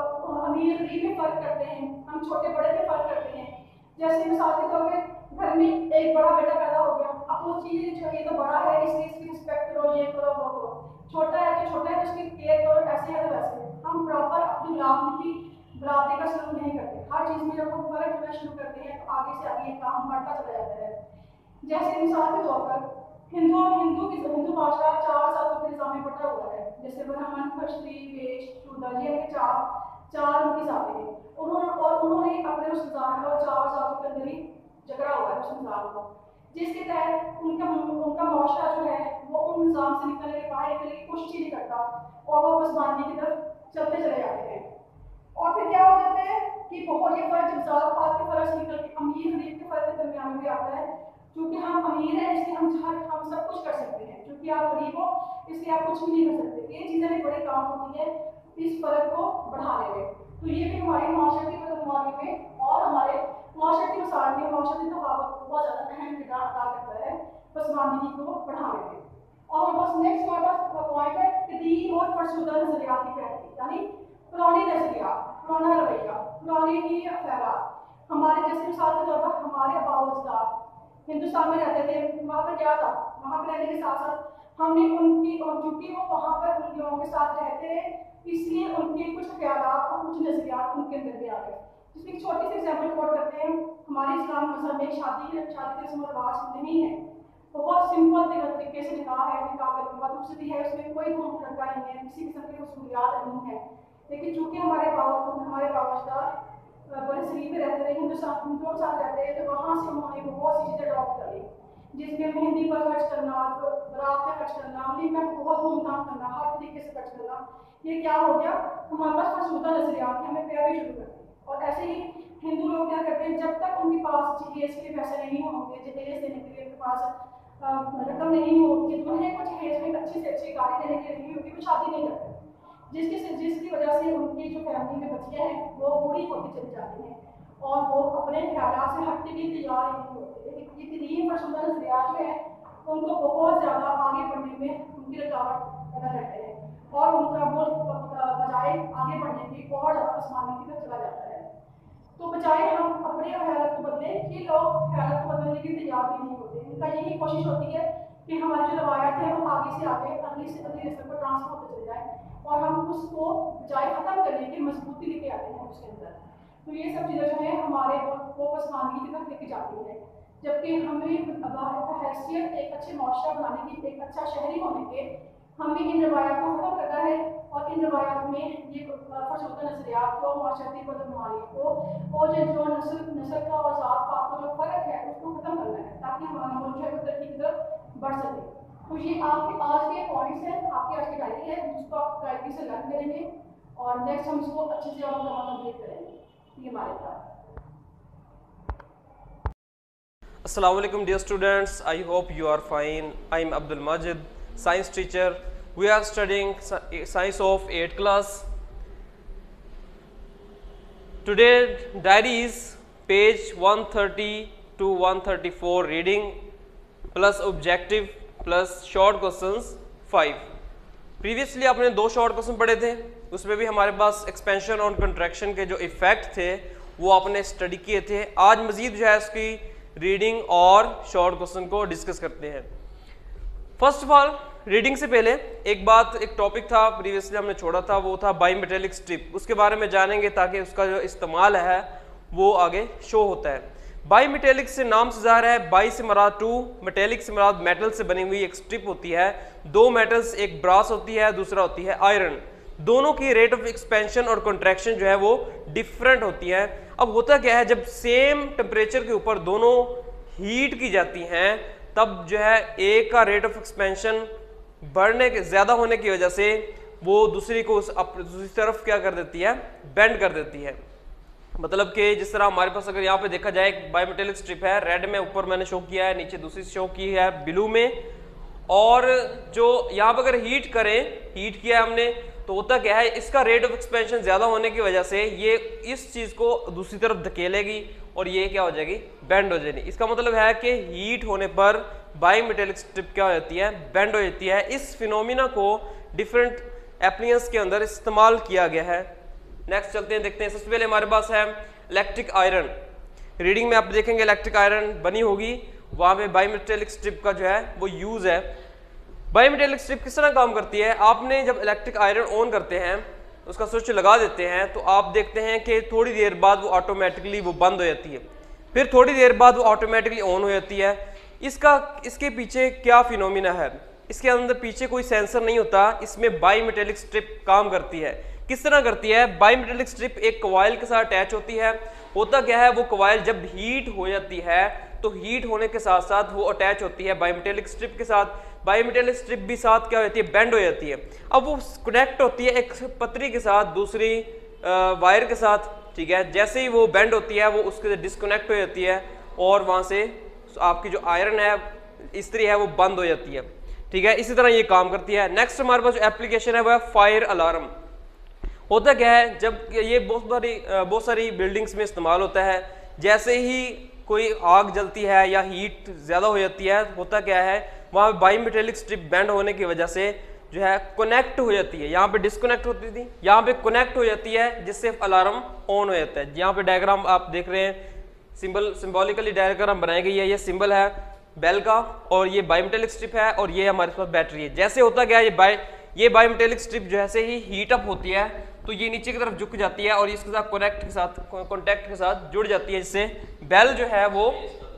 अमीर गरीब में फ़र्क करते हैं, हम छोटे बड़े में फ़र्क करते हैं। जैसे मिसाल के तौर पे घर में एक बड़ा बेटा पैदा हो गया, अब वो चीज़ जो ये तो बड़ा है इसलिए इसकी रिस्पेक्ट करो, ये करो वो करो, छोटा है तो छोटा है तो उसकी केयर करो, ऐसे है तो वैसे। हम बराबर अपनी लाभ की बराबरी का सलूक नहीं करते, हर चीज़ में जब हम फ़र्क करना शुरू करते हैं तो आगे से आगे काम बढ़ता चला जाता है। जैसे मिसाल के तौर पर हिंदू हिंदू की हिंदू भाषा चार सातों के निज़ाम में बटा हुआ है, जैसे ब्राह्मण, क्षत्रिय, वैश्य, शूद्र, ये के चार चार उनकी जातें हैं। उन्होंने और उन्होंने अपने उस निज़ाम को चार जातों के अंदर ही झगड़ा हुआ है उस निज़ाम को, जिसके तहत उनका उनका मुआशरा जो है वो उन निज़ाम से निकलने के बाहर निकलने की कोशिश ही नहीं करता और वो बस बांधने की तरफ चलते चले जाते हैं। और फिर क्या हो जाता है कि बहुत ये फर्क जात पात के फर्क से निकल के अमीर गरीब के फर्क के दरमियान में भी आता है। क्योंकि हम अमीर हैं इसलिए हम हम सब कुछ कर सकते हैं, क्योंकि आप गरीब हो इसलिए आप कुछ भी नहीं कर सकते। ये चीज़ें भी बड़े काम होती है इस फर्क को बढ़ाने में। तो ये भी हमारी माशरती बदगुमानी में और हमारे माशरती मसाइल में माशरती तफावत बहुत ज़्यादा अहम किरदार अदा करता है पसमानदगी को बढ़ाने में। और बस नेक्स्ट हमारे पास पॉइंट है कदीम और फरसुदा नजरियात की फैक्ट्री, यानी पुरानी नजरिया, पुराना रवैया, पुराने ही ख्यालात। हमारे जैसे मिसाल के तौर पर हमारे आबाद हिंदुस्तान में रहते थे, वहाँ पर क्या था, वहाँ पर रहने के साथ साथ हमने उनकी और चूँकि वो वहाँ पर उन लोगों के साथ रहते हैं इसलिए उनके कुछ ख्यालात और कुछ नजरियात उनके अंदर भी आ गए। जिसमें एक छोटी सी एग्जाम्पल कोट करते हैं, हमारे इस्लाम मज़हब में शादी शादी के रस्म और रिवाज नहीं है, बहुत सिंपल तरीके से निकाह है, निकाह के बाद उससे है, उसमें कोई धूम धड़का नहीं है, किसी किस्म की रसूलियात नहीं है। लेकिन चूँकि हमारे बाबा हमारे बाबाजदाद बड़े शरीफ में रहते रहे, हिंदुस्तान हिंदुओं के साथ रहते हैं, तो वहाँ से उन्होंने बहुत सी चीज़ें अडॉप्ट कर ली, जिसमें मेहंदी पर खर्च करना, बरात पर खर्च करना, वलीमे में बहुत धूमधाम करना, हर तरीके से खर्च करना। ये क्या हो गया, हमारे पास फरसूदा नजरियात की हमें प्यारी शुरू कर दी। और ऐसे ही हिंदू लोग क्या करते हैं, जब तक उनके पास जहेज के लिए पैसे नहीं होंगे, जहेज देने के लिए उनके पास रकम नहीं होगी, उन्हें कुछ जहेज में अच्छी से अच्छी गाड़ी देने के लिए नहीं होगी, वो शादी नहीं करते, जिसकी जिसकी वजह से उनकी जो फैमिली में बच्चियाँ हैं वो बूढ़ी होती चली जाती हैं और वो अपने ख्यालात से हटने के लिए तैयार नहीं होते। लेकिन ये तरीन फरसुदा नजरियात जो है उनको बहुत ज़्यादा आगे बढ़ने में उनकी रुकावट पैदा करते हैं और उनका मुल्क बजाय आगे बढ़ने की बहुत ज़्यादा आसमानी की तरफ चला जाता है। तो बजाय हम अपने ख्यालात को बदलें, ये लोग ख्यालात को बदलने के तैयार भी नहीं होते। उनका यही कोशिश होती है कि हमारी जो रवायत है वो आगे से आगे अगली से अगली नस्ल पर ट्रांसफर होते चले जाए और हम उसको बजाय ख़त्म करने की मजबूती लेके आते हैं उसके अंदर। तो ये सब चीज़ें जो है हमारे वो पसमानदगी की तरफ लेके जाती है, जबकि हमें हैसियत एक अच्छे माशरा बनाने की, एक अच्छा शहरी होने के, हमें इन रवायात को ख़त्म करना है और इन रवायात में ये फरसुदा नजरियात को, माशरती बदगुमानी को और जो जो नस्ल नस्ल का और ज़ात पात का जो फ़र्क है उसको ख़त्म करना है ताकि हमारा मुल्क जो है तरक्की की तरफ बढ़ सके। तो ये आपके आज के पॉइंट्स हैं, आपकी आज की डायरी है जिसको आप डायरी से लर्न करेंगे और नेक्स्ट हम इसको अच्छे से और कंप्लीट करेंगे। ये हमारे साथ। Assalamu alaikum dear students, I hope you are fine. I am Abdul Majid, science teacher. We are studying science of eighth class. Today diaries page one thirty to one thirty-four reading plus objective plus short questions five. Previously आपने दो शॉर्ट क्वेश्चन पढ़े थे, उसमें भी हमारे पास एक्सपेंशन और कंट्रैक्शन के जो इफेक्ट थे वो आपने स्टडी किए थे। आज मजीद जो है उसकी रीडिंग और शॉर्ट क्वेश्चन को डिस्कस करते हैं। फर्स्ट ऑफ ऑल रीडिंग से पहले एक बात, एक टॉपिक था प्रीवियसली हमने छोड़ा था, वो था बाईमेटेलिक स्ट्रिप। उसके बारे में जानेंगे ताकि उसका जो इस्तेमाल है वो आगे शो होता है। बाईमेटेलिक से नाम से ज़ाहिर है, बाई से मराद टू, मेटेलिक से मराद मेटल से बनी हुई एक स्ट्रिप होती है। दो मेटल्स, एक ब्रास होती है, दूसरा होती है आयरन। दोनों की रेट ऑफ एक्सपेंशन और कंट्रैक्शन जो है वो डिफरेंट होती है। अब होता क्या है, जब सेम टेम्परेचर के ऊपर दोनों हीट की जाती हैं तब जो है एक का रेट ऑफ एक्सपेंशन बढ़ने के ज़्यादा होने की वजह से वो दूसरी को उस दूसरी तरफ क्या कर देती है, बेंड कर देती है। मतलब कि जिस तरह हमारे पास अगर यहाँ पे देखा जाए एक बायोमेटेलिक स्ट्रिप है, रेड में ऊपर मैंने शो किया है, नीचे दूसरी शो की है ब्लू में। और जो यहाँ पर अगर हीट करें, हीट किया हमने तो होता क्या है, इसका रेट ऑफ एक्सपेंशन ज़्यादा होने की वजह से ये इस चीज़ को दूसरी तरफ धकेलेगी और ये क्या हो जाएगी, बेंड हो जाएगी। इसका मतलब है कि हीट होने पर बायोमेटेलिक स्ट्रिप क्या हो जाती है, बेंड हो जाती है। इस फिनोमिना को डिफरेंट एप्लीकेशंस के अंदर इस्तेमाल किया गया है। नेक्स्ट चलते हैं, देखते हैं। सबसे पहले हमारे पास है इलेक्ट्रिक आयरन। रीडिंग में आप देखेंगे इलेक्ट्रिक आयरन बनी होगी, वहाँ पे बायोमेटेलिक स्ट्रिप का जो है वो यूज़ है। बायोमेटेलिक स्ट्रिप किस तरह काम करती है, आपने जब इलेक्ट्रिक आयरन ऑन करते हैं, उसका स्विच लगा देते हैं, तो आप देखते हैं कि थोड़ी देर बाद वो ऑटोमेटिकली वो बंद हो जाती है, फिर थोड़ी देर बाद वो ऑटोमेटिकली ऑन हो जाती है। इसका इसके पीछे क्या फिनोमिना है, इसके अंदर पीछे कोई सेंसर नहीं होता, इसमें बायोमेटेलिक स्ट्रिप काम करती है। किस तरह करती है, बायोमेटेलिक स्ट्रिप एक कॉइल के साथ अटैच होती है। होता क्या है, वो कॉइल जब हीट हो जाती है तो हीट होने के साथ साथ वो अटैच होती है बायोमेटेलिक स्ट्रिप के साथ। बायोमेटेलिक स्ट्रिप भी साथ क्या होती है, बेंड हो जाती है। अब वो कनेक्ट होती है एक पतरी के साथ दूसरी वायर के साथ, ठीक है। जैसे ही वो बेंड होती है वो उसके डिस्कनेक्ट हो जाती है और वहाँ से आपकी जो आयरन है, इस्त्री है, वो बंद हो जाती है, ठीक है। इसी तरह ये काम करती है। नेक्स्ट हमारे पास जो एप्लीकेशन है वो है फायर अलार्म। होता क्या है, जब ये बहुत सारी बहुत सारी बिल्डिंग्स में इस्तेमाल होता है। जैसे ही कोई आग जलती है या हीट ज़्यादा हो जाती है, होता क्या है, वहाँ पे बायोमेटेलिक स्ट्रिप बेंड होने की वजह से जो है कनेक्ट हो जाती है। यहाँ पे डिस्कनेक्ट होती थी, यहाँ पे कनेक्ट हो जाती है, जिससे अलार्म ऑन हो जाता है। यहाँ पे डायग्राम आप देख रहे हैं, सिंबल सिंबॉलिकली डायग्राम बनाई गई है। ये सिंबल है बेल का और ये बायोमेटेलिक स्ट्रिप है और ये हमारे पास बैटरी है। जैसे होता क्या है, ये बाय ये बायोमेटेलिक स्ट्रिप जैसे ही हीट अप होती है तो ये नीचे की तरफ झुक जाती है और इसके साथ कनेक्ट के साथ कॉन्टैक्ट के साथ जुड़ जाती है, जिससे बेल जो है वो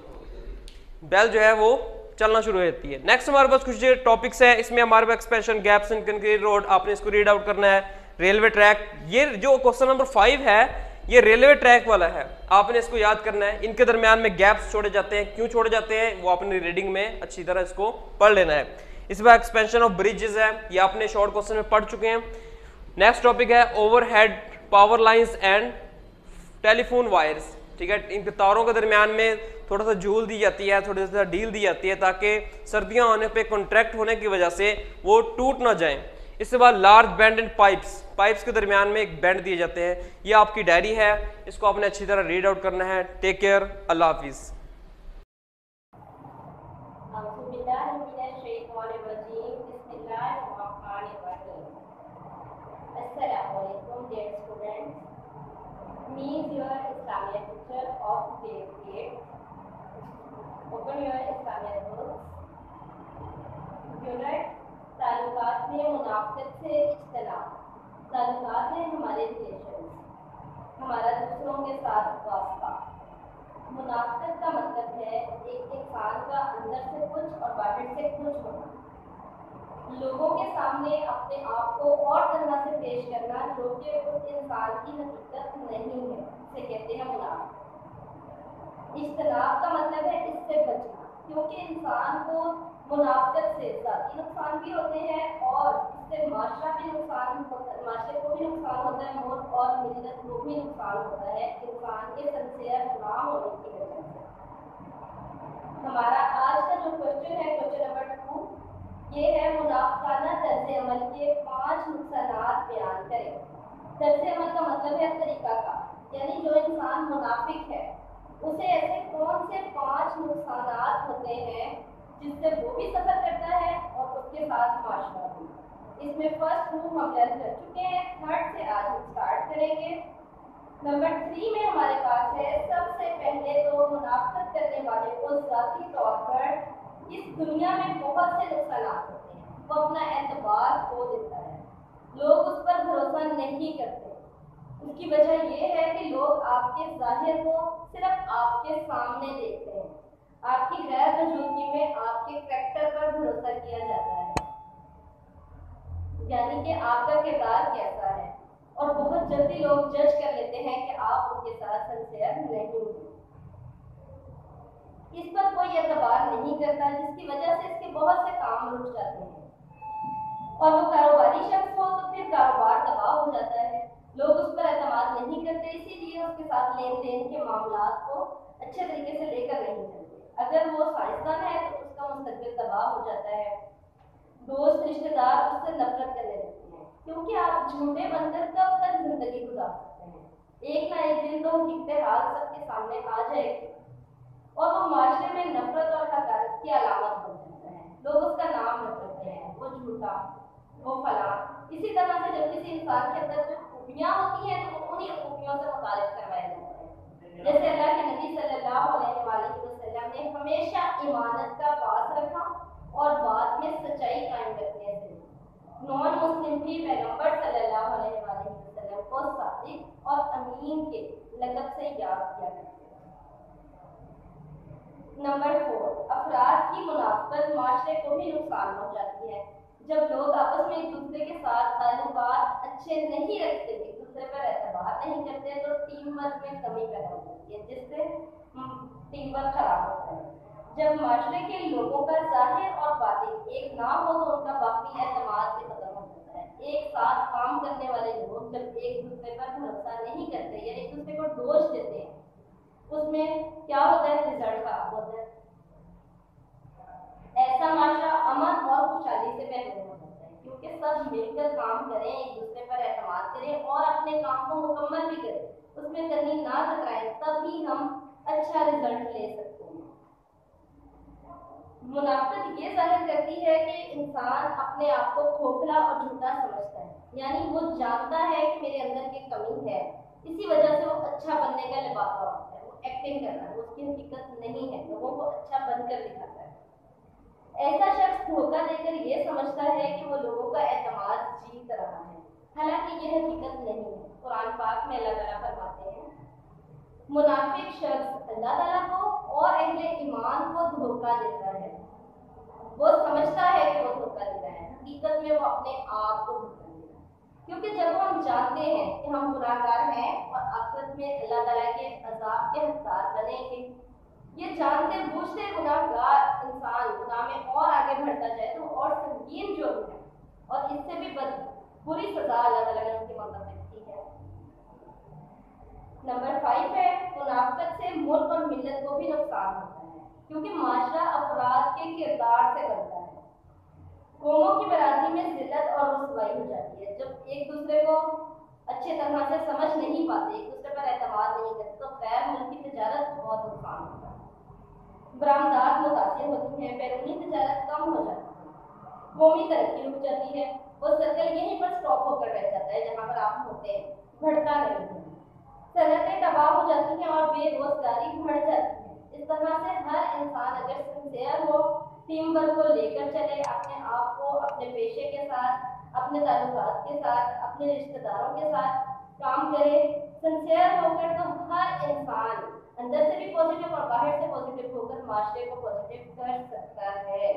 बेल जो है वो चलना शुरू हो जाती है। नेक्स्ट हमारे पास कुछ टॉपिक्स है, इसमें हमारे पास expansion, gaps in concrete road, आपने इसको रीड आउट करना है। रेलवे ट्रैक, ये जो क्वेश्चन नंबर फाइव है ये रेलवे ट्रैक वाला है, आपने इसको याद करना है। इनके दरमियान में गैप्स छोड़े जाते हैं, क्यों छोड़े जाते हैं वो आपने रीडिंग में अच्छी तरह इसको पढ़ लेना है। इस बार एक्सपेंशन ऑफ ब्रिजेस है, ये आपने शॉर्ट क्वेश्चन में पढ़ चुके हैं। नेक्स्ट टॉपिक है overhead power lines and telephone wires, ठीक है। इन तारों के दरमियान में थोड़ा सा झूल दी जाती है, थोड़ी सा ढील दी जाती है ताकि सर्दियां होने पे कॉन्ट्रैक्ट होने की वजह से वो टूट ना जाएं। इसके बाद large band and pipes, pipes के दरमियान में एक बैंड दिए जाते हैं। ये आपकी डायरी है, इसको आपने अच्छी तरह रीड आउट करना है। टेक केयर, अल्लाह हाफिज़। Me is your Islamic teacher of grade eight. Open your Islamic books. Unit ताल्लुकात में मुनाफिकत से इख्तिलाफ। ताल्लुकात में हमारे रिलेशंस, हमारा दूसरों के साथ वास्ता। मुनाफिकत का मतलब है एक इंसान का अंदर से कुछ और बाहर से कुछ होना, लोगों के सामने अपने आप को और तरह से पेश करना जो कि उस इंसान की हकीकत नहीं है, इसे कहते हैं मुनाफिक। इख्तिलाफ का मतलब है इससे बचना, क्योंकि इंसान को मुनाफिकत से ज़ाती नुकसान भी होते हैं और इससे माशरा भी नुकसान माशरे को भी नुकसान होता है, मुल्क और मिल्लत को भी नुकसान होता है इंसान के सिंसियर ना होने की वजह से। हमारा आज का जो क्वेश्चन है, क्वेश्चन नंबर टू, ये है मुनाफिकाना तर्ज़ अमल के पांच नुकसानात बयान करें। तर्ज़ अमल का मतलब है तरीका का, यानी जो इंसान मुनाफिक है उसे ऐसे कौन से पांच नुकसानात होते हैं जिससे वो भी सफर करता है और उसके साथ माशरा भी। इसमें फर्स्ट टू हम लर्न कर चुके हैं, थर्ड से आज हम स्टार्ट करेंगे। नंबर थ्री में हमारे पास है सबसे पहले तो मुनाफिकत करने वाले को ज़ाती तौर पर इस दुनिया में बहुत से नुकसानात होते हैं। वो अपना एतबार खो देता है, लोग उस पर भरोसा नहीं करते। उसकी वजह यह है कि लोग आपके जाहिर को सिर्फ आपके सामने देखते हैं, आपकी गैर मौजूदगी में आपके करैक्टर पर भरोसा किया जाता है, यानी कि आपका किरदार कैसा है, और बहुत जल्दी लोग जज कर लेते हैं कि आप उनके साथ सिंसियर नहीं हैं। इस पर कोई एतबार नहीं करता, जिसकी वजह से इसके बहुत से काम रुक जाते हैं, और वो कारोबारी शख्स हो तो फिर कारोबार तबाह हो जाता है। लोग उस पर एतमाद नहीं करते, इसीलिए उसके साथ लेन देन के मामलात को अच्छे तरीके से लेकर नहीं चलते। अगर वो साइंसदान है तो उसका मुस्तकबिल तबाह हो जाता है। दोस्त रिश्तेदार उससे नफरत करने लगते हैं, क्योंकि आप झूठे बनकर कब तक जिंदगी गुजार सकते हैं। एक ना एक दिन तो हकीकत हाल सबके सामने आ जाएगी और वो माशरे में नफरत और हकारत की अलामत बन जाता है। लोग उसका नाम रखते हैं, वो झूठा, वो फला। इसी तरह से जब किसी इंसान के अंदर कोई खूबियाँ होती हैं तो उन्हीं खूबियों से मुतारिफ करवाया जाता है। जैसे अल्लाह के नबी सल्लल्लाहु अलैहि वसल्लम ने हमेशा ईमानत का पास रखा और बाद में सच्चाई कायम रखने से नॉन मुस्लिम भी पैगंबर सल्लल्लाहु अलैहि वसल्लम को सादिक और अमीन के लक़ब से याद किया करते हैं। नंबर फोर, अफराद की मुनाफिकत माशरे को भी नुकसान पहुंचाती है। जब लोग आपस में एक दूसरे के साथ ताल्लुकात अच्छे नहीं रखते, एक दूसरे पर एतबार नहीं करते, तो टीम वर्क में कमी पैदा हो जाती है, जिससे टीम वर्क खराब होता है। जब माशरे के लोगों का जाहिर और बातिन एक ना हो तो उनका बाकी एतमाद भी खत्म हो जाता है। एक साथ काम करने वाले लोग जब एक दूसरे पर भरोसा नहीं करते या एक दूसरे को दोष देते हैं, उसमें क्या होता है, रिजल्ट खराब होता है। ऐसा माशरा अमन और खुशहाली से महसूस हो जाता है, क्योंकि सब मिलकर काम करें, एक दूसरे पर एतमाद करें और अपने काम को मुकम्मल भी करें, उसमें कमी ना कतराएं, तभी हम अच्छा रिजल्ट ले सकते हैं। मुनाफिकत ये जाहिर करती है कि इंसान अपने आप को खोखला और झूठा समझता है, यानी वो जानता है कि मेरे अंदर ये कमी है, इसी वजह से वो अच्छा बनने का लिबासा होता है, वो एक्टिंग कर रहा है, उसकी हकीकत नहीं है, लोगों को अच्छा बनकर दिखाता है। ऐसा शख्स धोखा देकर ये समझता है कि वो लोगों का एतमाद जीत रहा है, हालांकि यह हकीकत नहीं है। कुरान पाक में अल्लाह ताला फरमाते हैं, मुनाफिक शख्स अल्लाह ताला को और अहले ईमान को धोखा देता है। वो समझता है कि वो धोखा दे रहा है, हकीकत में वो अपने आप को धोखा दे रहा है, क्योंकि जब हम जानते हैं कि हम गुनाहगार हैं और आखिरत में अल्लाह ताला के अजाब के हकदार बनेंगे, ये जानते बूझते गुनाहगार इंसान गुनाह में और आगे बढ़ता जाए तो और संगीन जुर्म है और इससे भी बद बुरी सजा अल्लाह ताला ने उसके मतलब रखी है। नंबर फाइव है, मुनाफिकत से मुल्क और मिल्लत को भी नुकसान होता है, क्योंकि माशरा अफराद के किरदार से बनता है। कौमों की बरादरी में जिल्लत और रुसवाई हो जाती है। जब एक दूसरे को अच्छे तरह से समझ नहीं पाते, एक दूसरे पर एतमाद नहीं करते, तो गैर मुल्की तजारत बहुत नुकसान होता है। बरामदात मुतासिर होती हैं, बैरूनी तजारत कम हो जाती है, कौमी तरक्की रुक जाती है, वो सर्कल यहीं पर स्टॉप होकर रह जाता है जहाँ पर आप होते हैं, बढ़ता नहीं है। सनतें तबाह हो जाती हैं और बेरोजगारी बढ़ जाती है। इस तरह से हर इंसान अगर सिंसियर हो, टीम वर्क को लेकर चले, अपने आप को अपने पेशे के साथ, अपने ताल्लुकात के साथ, अपने रिश्तेदारों के साथ काम करे, सिंसियर होकर, तो हर इंसान अंदर से भी पॉजिटिव और बाहर से पॉजिटिव होकर माशरे को पॉजिटिव कर सकता है।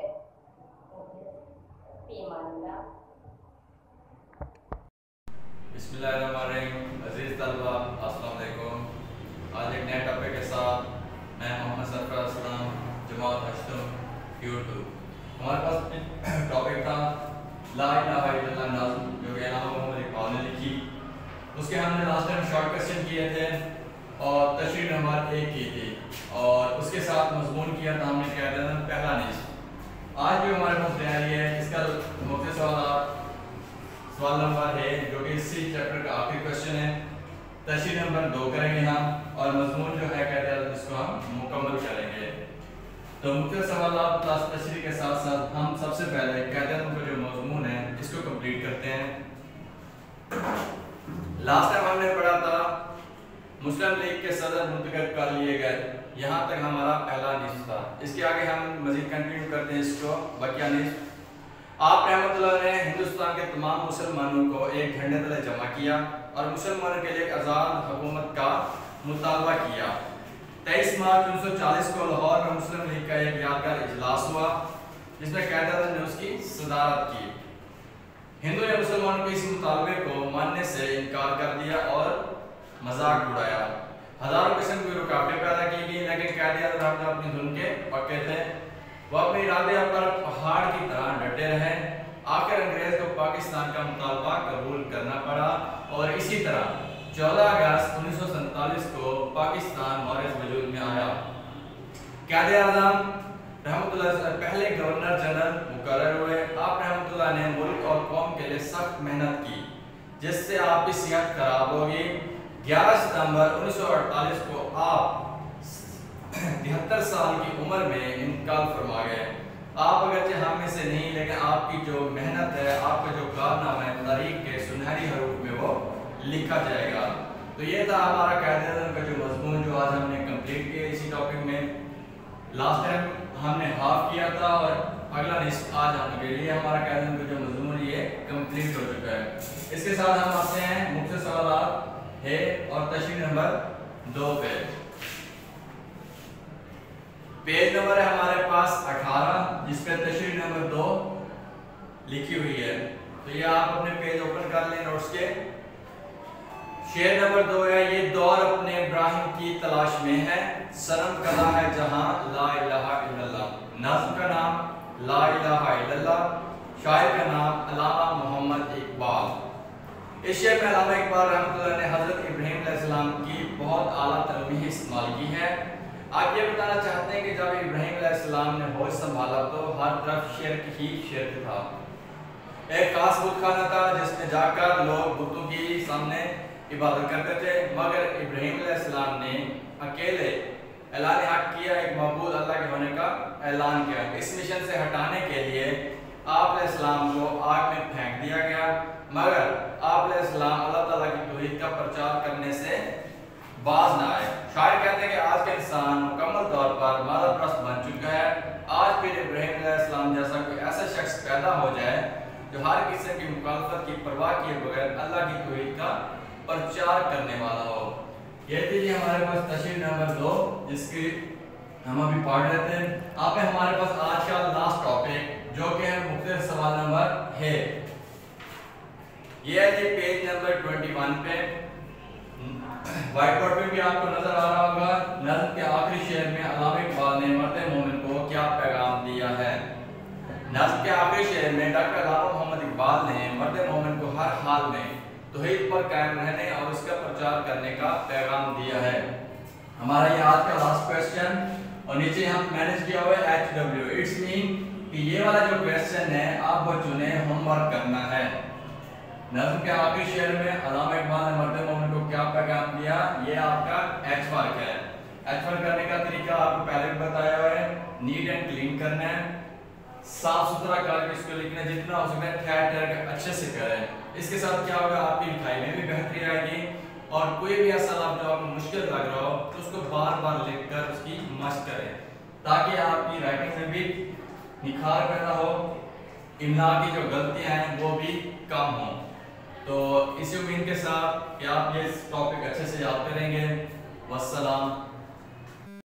बिस्मिल्लाहिर्रहमानिर्रहीम। अजीज तलबा अस्सलाम वालेकुम। आज एक नए टॉपिक के साथ मैं मोहम्मद सरफराज असलम, जमात अश्तम यूट्यूब। हमारे पास टॉपिक था ला इलाहा इल्लल्लाह नज़्म, जो कि अल्लामा मोहम्मद इकबाल ने लिखी। उसके हमने लास्ट टाइम शॉर्ट क्वेश्चन किए थे और तशरीह नंबर एक की थी और उसके साथ मजमून किया था हमने क्या था पहला निस्फ। आज जो हमारे पास तैयारी है, इसका मुख्य सवाल सवाल नंबर है जो कि इसी चैप्टर का आखिरी क्वेश्चन है। तशरीह नंबर दो करेंगे हम, और मजमून जो है कहते हैं इसको हम मुकम्मल करेंगे। तो मुख्तलिफ सवालात प्लस तशरीह के साथ साथ हम सबसे पहले कहते हैं जो मजमून है इसको कंप्लीट करते हैं। लास्ट टाइम हमने पढ़ा था मुस्लिम लीग के सदर मुंतखब कर लिए गए, यहाँ तक हमारा पहला निस्फ था। इसके आगे हम मजीद कंटिन्यू करते हैं इसको बकिया निस्फ। आप रहमतुल्लाह ने हिंदुस्तान के तमाम मुसलमानों को एक झंडे तले जमा किया और मुसलमानों के लिए एक आज़ाद हुकूमत का मुतालबा किया। तेईस मार्च उन्नीस सौ चालीस को लाहौर में मुस्लिम लीग का एक यादगार इजलास हुआ जिसमें क़यादत ने उसकी सदारत की। हिंदू ने मुसलमानों के इस मुतालबे को मानने से इनकार कर दिया और मजाक उड़ाया। हजारों किस्म की रुकावटें पैदा की गई, लेकिन क़यादत अपनी धुन के पक्के थे। वो अपने इरादे पर पहाड़ की तरह डटे रहे। आखिर अंग्रेज को पाकिस्तान का मुतालबा कबूल करना पड़ा और इसी तरह चौदह अगस्त उन्नीस सौ सैंतालीस को पाकिस्तान मौरिस वजूद में आया। क़याद-ए-आज़म रहमतुल्लाह पहले गवर्नर जनरल मुकर्रर हुए। आप रहमतुल्लाह ने मुल्क और कौम के लिए सख्त मेहनत की जिससे आपकी सेहत खराब होगी। ग्यारह सितंबर उन्नीस सौ अड़तालीस को आप तिहत्तर साल की उम्र में इंतकाल फरमा गए। आप अगरचे हम में से नहीं, लेकिन आपकी जो मेहनत है, आपका जो कारनामा है, तारीख के सुनहरी हरूफ में वो लिखा जाएगा। तो ये था हमारा क़याद-ए-आज़म का जो मज़मून जो आज हमने कंप्लीट किया इसी टॉपिक में। लास्ट टाइम हमने हाफ किया था और अगला निस्फ आज हम के लिए हमारा क़याद-ए-आज़म का जो मज़मून ये कंप्लीट हो चुका है। इसके साथ हम आते हैं मुख्य सवालात है और तशरीह नंबर दो पे। पेज नंबर है हमारे पास अठारह जिस पे तशरीह नंबर दो लिखी हुई है। तो ये आप अपने पेज ओपन कर लें नोट्स के। शेर नंबर दो है, ये दौर अपने इब्राहिम की तलाश में है, सरम कदा है जहां ला इलाहा इल्लल्लाह। नज़्म का नाम ला इलाहा इल्लल्लाह, शायर का नाम अल्लामा मोहम्मद इकबाल। इस शेर में अल्लामा इकबाल रहमतुल्लाह ने हज़रत इब्राहीम अलैहिस्सलाम की बहुत आला तलमीह इस्तेमाल की है। आप ये बताना चाहते हैं कि जब इब्राहीम अलैहिस्सलाम ने होश संभाला तो हर तरफ शिर्क ही शिर्क था। एक खास बुतखाना था जिसमें जाकर लोग बुतों की सामने इबादत करते थे, मगर इब्राहीम अलैहिस्सलाम ने अकेले ऐलान हक किया, एक मबूद अल्लाह के होने का ऐलान किया। इस मिशन से हटाने के लिए आप अलैहिस्सलाम को आग में फेंक दिया गया, मगर आप अलैहिस्सलाम अल्लाह ताला की तौहीद का प्रचार करने से बाज ना आए। शायर कहते हैं कि आज का इंसान मुकम्मल तौर पर मादा प्रस्त बन चुका है। आज फिर इब्राहीम अलैहिस्सलाम जैसा कोई ऐसा शख्स पैदा हो जाए जो हर किस्म की मुखालफत की परवाह किए बगैर अल्लाह की तौहीद का प्रचार करने वाला हो। ये थी हमारे पास तशरीह नंबर दो जिसकी हम अभी पढ़ रहे थे। आप हमारे पास आज का लास्ट टॉपिक जो कि है मुख्तलिफ सवाल नंबर है। ये है जी पेज नंबर इक्कीस पे, व्हाइट बोर्ड पे भी आपको नजर आ रहा होगा। नज़्म के आखिरी शेर में अल्लामा इकबाल ने मर्द मोमिन को क्या पैगाम दिया है। नज़्म के आखिरी शेर में डॉक्टर अल्लामा मोहम्मद इकबाल ने मर्द मोमिन को हर हाल में तौहीद पर कायम रहने और उसका प्रचार करने का पैगाम दिया है। हमारा ये आज का लास्ट क्वेश्चन और नीचे हम मैनेज किया हुआ है एच डब्ल्यू। इट्स मीन कि ये वाला जो क्वेश्चन है आप बच्चों ने होमवर्क करना है। नज़्म के आखिरी शेर में अल्लामा इकबाल ने मर्द मोमिन को क्या पैगाम दिया, ये आपका एच वर्क है। एच वर्क करने का तरीका आपको पहले भी बताया हुआ है। नीट एंड क्लीन करना है, साफ सुथरा करके इसको लिखना, जितना हो सके ठहर ठहर के अच्छे से करें। इसके साथ क्या होगा, आपकी लिखाई में भी बेहतरी आएगी और कोई भी ऐसा लफ्ज़ जो आपको मुश्किल लग रहा हो तो उसको बार बार लिखकर उसकी मशक करें ताकि आपकी राइटिंग में भी निखार पैदा हो, इम्ला की जो गलतियां हैं वो भी कम हो। तो इसी उम्मीद के साथ कि आप ये टॉपिक अच्छे से याद करेंगे। वस्सलाम।